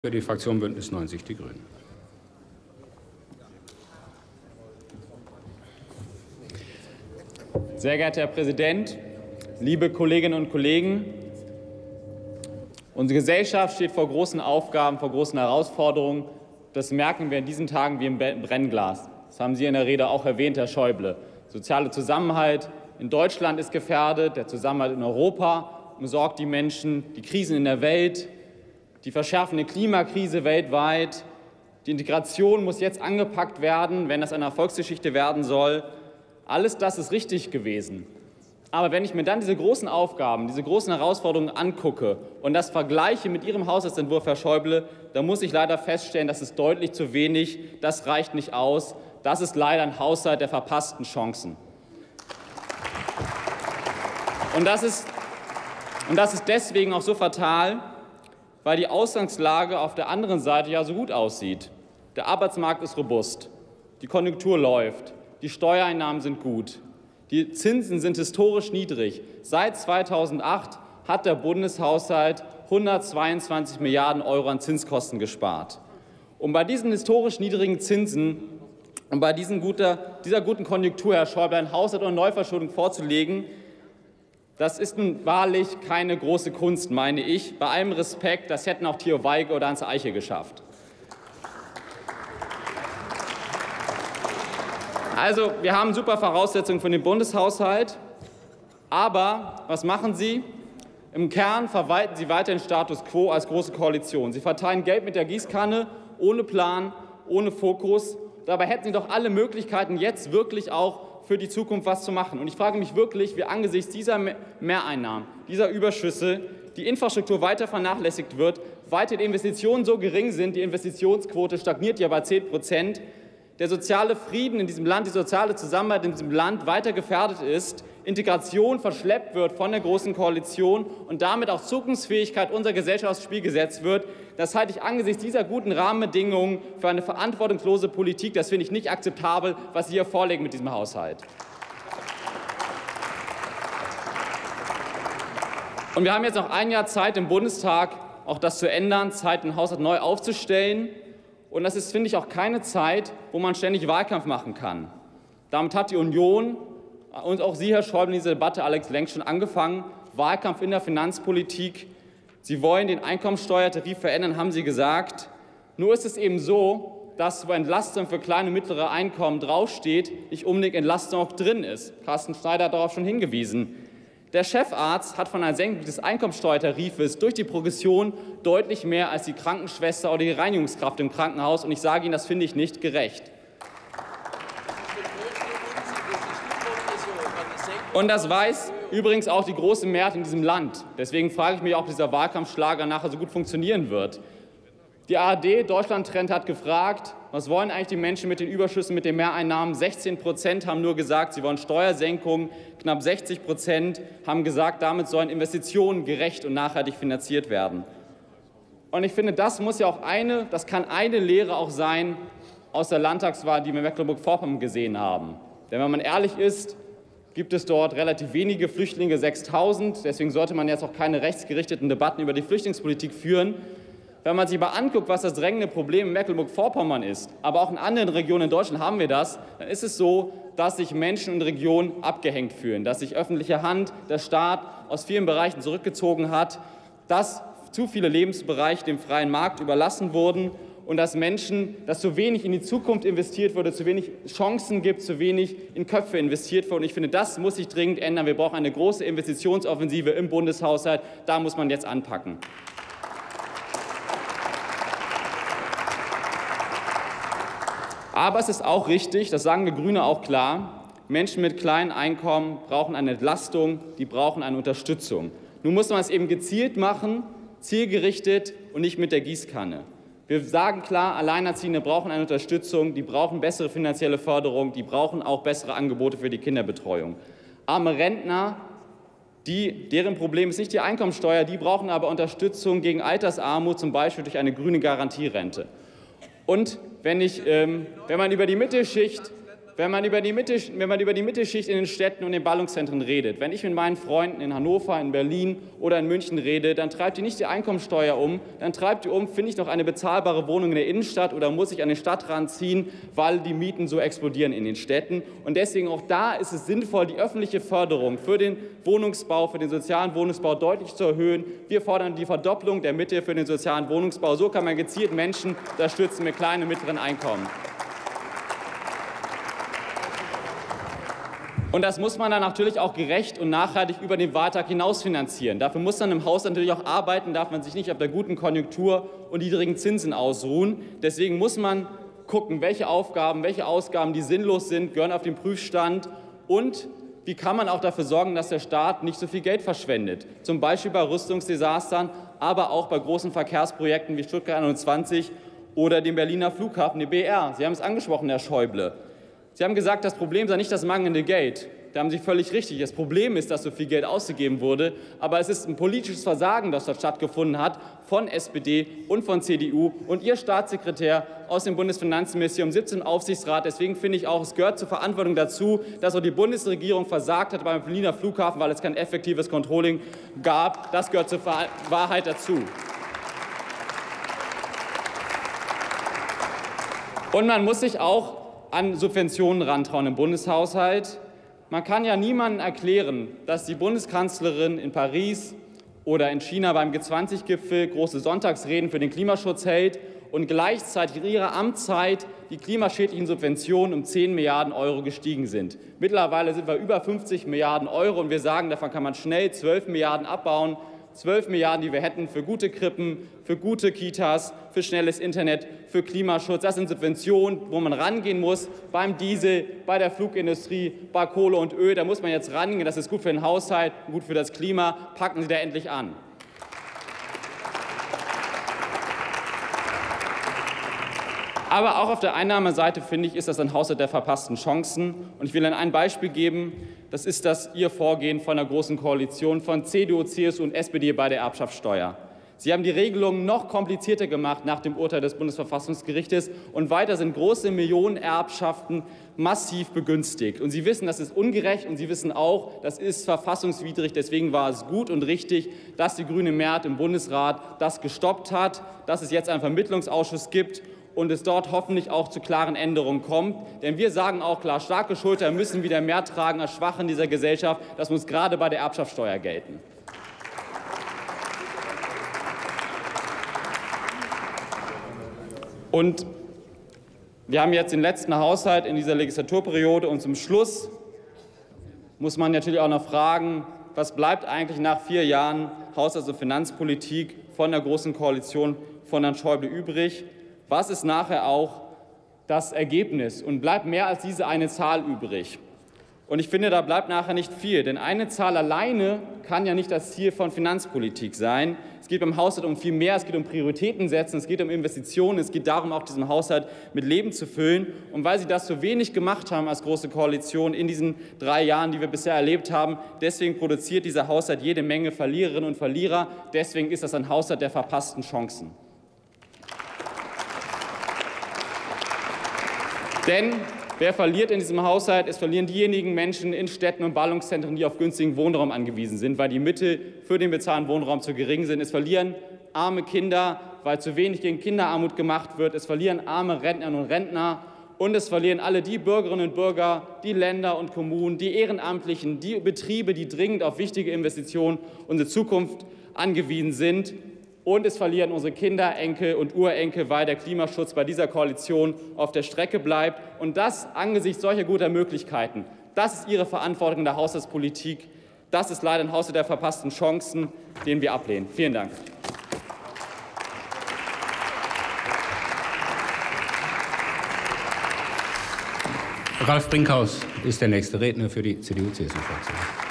Für die Fraktion Bündnis 90 Die Grünen. Sehr geehrter Herr Präsident, liebe Kolleginnen und Kollegen! Unsere Gesellschaft steht vor großen Aufgaben, vor großen Herausforderungen. Das merken wir in diesen Tagen wie im Brennglas. Das haben Sie in der Rede auch erwähnt, Herr Schäuble. Sozialer Zusammenhalt in Deutschland ist gefährdet, der Zusammenhalt in Europa umsorgt die Menschen, die Krisen in der Welt, die verschärfende Klimakrise weltweit. Die Integration muss jetzt angepackt werden, wenn das eine Erfolgsgeschichte werden soll. Alles das ist richtig gewesen. Aber wenn ich mir dann diese großen Aufgaben, diese großen Herausforderungen angucke und das vergleiche mit Ihrem Haushaltsentwurf, Herr Schäuble, dann muss ich leider feststellen, das ist deutlich zu wenig, das reicht nicht aus. Das ist leider ein Haushalt der verpassten Chancen. Und das ist deswegen auch so fatal, weil die Ausgangslage auf der anderen Seite ja so gut aussieht. Der Arbeitsmarkt ist robust, die Konjunktur läuft, die Steuereinnahmen sind gut, die Zinsen sind historisch niedrig. Seit 2008 hat der Bundeshaushalt 122 Milliarden € an Zinskosten gespart. Und bei diesen historisch niedrigen Zinsen und bei dieser guten Konjunktur, Herr Schäuble, ein Haushalt ohne Neuverschuldung vorzulegen, das ist nun wahrlich keine große Kunst, meine ich. Bei allem Respekt, das hätten auch Theo Weige oder Hans Eiche geschafft. Also, wir haben super Voraussetzungen für den Bundeshaushalt. Aber was machen Sie? Im Kern verwalten Sie weiter den Status quo als Große Koalition. Sie verteilen Geld mit der Gießkanne, ohne Plan, ohne Fokus. Dabei hätten Sie doch alle Möglichkeiten, jetzt wirklich auch für die Zukunft was zu machen. Und ich frage mich wirklich, wie angesichts dieser Mehreinnahmen, dieser Überschüsse, die Infrastruktur weiter vernachlässigt wird, weiter die Investitionen so gering sind, die Investitionsquote stagniert ja bei 10%, der soziale Frieden in diesem Land, die soziale Zusammenhalt in diesem Land weiter gefährdet ist, Integration verschleppt wird von der Großen Koalition und damit auch Zukunftsfähigkeit unserer Gesellschaft aufs Spiel gesetzt wird. Das halte ich angesichts dieser guten Rahmenbedingungen für eine verantwortungslose Politik. Das finde ich nicht akzeptabel, was Sie hier vorlegen mit diesem Haushalt. Und wir haben jetzt noch ein Jahr Zeit im Bundestag, auch das zu ändern, Zeit, den Haushalt neu aufzustellen. Und das ist, finde ich, auch keine Zeit, wo man ständig Wahlkampf machen kann. Damit hat die Union und auch Sie, Herr Schäuble, in dieser Debatte längst schon angefangen. Wahlkampf in der Finanzpolitik. Sie wollen den Einkommensteuertarif verändern, haben Sie gesagt. Nur ist es eben so, dass wo Entlastung für kleine und mittlere Einkommen draufsteht, nicht unbedingt Entlastung auch drin ist. Carsten Schneider hat darauf schon hingewiesen. Der Chefarzt hat von einer Senkung des Einkommensteuertarifes durch die Progression deutlich mehr als die Krankenschwester oder die Reinigungskraft im Krankenhaus. Und ich sage Ihnen, das finde ich nicht gerecht. Und das weiß übrigens auch die große Mehrheit in diesem Land. Deswegen frage ich mich, ob dieser Wahlkampfschlager nachher so gut funktionieren wird. Die ARD Deutschland-Trend hat gefragt, was wollen eigentlich die Menschen mit den Überschüssen, mit den Mehreinnahmen? 16% haben nur gesagt, sie wollen Steuersenkungen. Knapp 60% haben gesagt, damit sollen Investitionen gerecht und nachhaltig finanziert werden. Und ich finde, das kann eine Lehre auch sein aus der Landtagswahl, die wir in Mecklenburg-Vorpommern gesehen haben. Denn wenn man ehrlich ist, gibt es dort relativ wenige Flüchtlinge, 6.000. Deswegen sollte man jetzt auch keine rechtsgerichteten Debatten über die Flüchtlingspolitik führen. Wenn man sich aber anguckt, was das drängende Problem in Mecklenburg-Vorpommern ist, aber auch in anderen Regionen in Deutschland haben wir das, dann ist es so, dass sich Menschen in der Region abgehängt fühlen, dass sich öffentliche Hand, der Staat aus vielen Bereichen zurückgezogen hat, dass zu viele Lebensbereiche dem freien Markt überlassen wurden und dass zu wenig in die Zukunft investiert wurde, zu wenig Chancen gibt, zu wenig in Köpfe investiert wurde. Und ich finde, das muss sich dringend ändern. Wir brauchen eine große Investitionsoffensive im Bundeshaushalt. Da muss man jetzt anpacken. Aber es ist auch richtig, das sagen wir Grüne auch klar, Menschen mit kleinen Einkommen brauchen eine Entlastung, die brauchen eine Unterstützung. Nun muss man es eben gezielt machen, zielgerichtet und nicht mit der Gießkanne. Wir sagen klar, Alleinerziehende brauchen eine Unterstützung, die brauchen bessere finanzielle Förderung, die brauchen auch bessere Angebote für die Kinderbetreuung. Arme Rentner, deren Problem ist nicht die Einkommensteuer, die brauchen aber Unterstützung gegen Altersarmut, zum Beispiel durch eine grüne Garantierente. Und wenn man über die Mittelschicht Wenn man über die Mittelschicht in den Städten und den Ballungszentren redet, wenn ich mit meinen Freunden in Hannover, in Berlin oder in München rede, dann treibt die nicht die Einkommensteuer um, dann treibt die um, finde ich noch eine bezahlbare Wohnung in der Innenstadt oder muss ich an den Stadtrand ziehen, weil die Mieten so explodieren in den Städten. Und deswegen auch da ist es sinnvoll, die öffentliche Förderung für den Wohnungsbau, für den sozialen Wohnungsbau deutlich zu erhöhen. Wir fordern die Verdopplung der Mittel für den sozialen Wohnungsbau. So kann man gezielt Menschen unterstützen mit kleinen und mittleren Einkommen. Und das muss man dann natürlich auch gerecht und nachhaltig über den Wahltag hinaus finanzieren. Dafür muss man im Haus natürlich auch arbeiten, darf man sich nicht auf der guten Konjunktur und niedrigen Zinsen ausruhen. Deswegen muss man gucken, welche Aufgaben, welche Ausgaben, die sinnlos sind, gehören auf den Prüfstand und wie kann man auch dafür sorgen, dass der Staat nicht so viel Geld verschwendet. Zum Beispiel bei Rüstungsdesastern, aber auch bei großen Verkehrsprojekten wie Stuttgart 21 oder dem Berliner Flughafen, dem BR. Sie haben es angesprochen, Herr Schäuble. Sie haben gesagt, das Problem sei nicht das mangelnde Geld. Da haben Sie völlig richtig. Das Problem ist, dass so viel Geld ausgegeben wurde. Aber es ist ein politisches Versagen, das dort stattgefunden hat, von SPD und von CDU. Und Ihr Staatssekretär aus dem Bundesfinanzministerium sitzt im Aufsichtsrat. Deswegen finde ich auch, es gehört zur Verantwortung dazu, dass auch die Bundesregierung versagt hat beim Berliner Flughafen, weil es kein effektives Controlling gab. Das gehört zur Wahrheit dazu. Und man muss sich auch an Subventionen rantrauen im Bundeshaushalt. Man kann ja niemandem erklären, dass die Bundeskanzlerin in Paris oder in China beim G20-Gipfel große Sonntagsreden für den Klimaschutz hält und gleichzeitig in ihrer Amtszeit die klimaschädlichen Subventionen um 10 Milliarden € gestiegen sind. Mittlerweile sind wir über 50 Milliarden € und wir sagen, davon kann man schnell 12 Milliarden abbauen. 12 Milliarden, die wir hätten für gute Krippen, für gute Kitas, für schnelles Internet, für Klimaschutz. Das sind Subventionen, wo man rangehen muss, beim Diesel, bei der Flugindustrie, bei Kohle und Öl. Da muss man jetzt rangehen. Das ist gut für den Haushalt, gut für das Klima. Packen Sie da endlich an. Aber auch auf der Einnahmeseite, finde ich, ist das ein Haushalt der verpassten Chancen. Und ich will Ihnen ein Beispiel geben. Das ist Ihr Vorgehen von der Großen Koalition von CDU, CSU und SPD bei der Erbschaftssteuer. Sie haben die Regelungen noch komplizierter gemacht nach dem Urteil des Bundesverfassungsgerichtes. Und weiter sind große Millionenerbschaften massiv begünstigt. Und Sie wissen, das ist ungerecht. Und Sie wissen auch, das ist verfassungswidrig. Deswegen war es gut und richtig, dass die grüne Mehrheit im Bundesrat das gestoppt hat, dass es jetzt einen Vermittlungsausschuss gibt und es dort hoffentlich auch zu klaren Änderungen kommt. Denn wir sagen auch klar, starke Schultern müssen wieder mehr tragen als Schwache in dieser Gesellschaft. Das muss gerade bei der Erbschaftssteuer gelten. Und wir haben jetzt den letzten Haushalt in dieser Legislaturperiode. Und zum Schluss muss man natürlich auch noch fragen, was bleibt eigentlich nach 4 Jahren Haushalts- und Finanzpolitik von der Großen Koalition von Herrn Schäuble übrig? Was ist nachher auch das Ergebnis? Und bleibt mehr als diese eine Zahl übrig? Und ich finde, da bleibt nachher nicht viel. Denn eine Zahl alleine kann ja nicht das Ziel von Finanzpolitik sein. Es geht beim Haushalt um viel mehr. Es geht um Prioritäten setzen. Es geht um Investitionen. Es geht darum, auch diesen Haushalt mit Leben zu füllen. Und weil Sie das so wenig gemacht haben als Große Koalition in diesen 3 Jahren, die wir bisher erlebt haben, deswegen produziert dieser Haushalt jede Menge Verliererinnen und Verlierer. Deswegen ist das ein Haushalt der verpassten Chancen. Denn wer verliert in diesem Haushalt? Es verlieren diejenigen Menschen in Städten und Ballungszentren, die auf günstigen Wohnraum angewiesen sind, weil die Mittel für den bezahlten Wohnraum zu gering sind. Es verlieren arme Kinder, weil zu wenig gegen Kinderarmut gemacht wird. Es verlieren arme Rentnerinnen und Rentner. Und es verlieren alle die Bürgerinnen und Bürger, die Länder und Kommunen, die Ehrenamtlichen, die Betriebe, die dringend auf wichtige Investitionen unsere Zukunft angewiesen sind. Und es verlieren unsere Kinder, Enkel und Urenkel, weil der Klimaschutz bei dieser Koalition auf der Strecke bleibt. Und das angesichts solcher guter Möglichkeiten, das ist Ihre Verantwortung in der Haushaltspolitik. Das ist leider ein Haushalt der verpassten Chancen, den wir ablehnen. Vielen Dank. Ralf Brinkhaus ist der nächste Redner für die CDU-CSU-Fraktion.